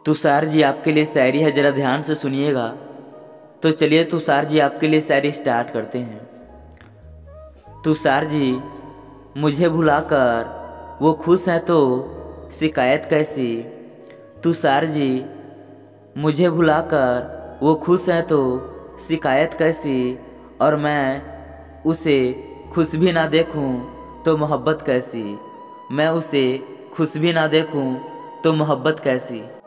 तुषार जी आपके लिए शायरी है, ज़रा ध्यान से सुनिएगा। तो चलिए तुषार जी आपके लिए शायरी स्टार्ट करते हैं। तुषार जी, मुझे भुलाकर वो खुश हैं तो शिकायत कैसी। तुषार जी, मुझे भुलाकर वो खुश हैं तो शिकायत कैसी। और मैं उसे खुश भी ना देखूं तो मोहब्बत कैसी। मैं उसे खुश भी ना देखूं तो मोहब्बत कैसी।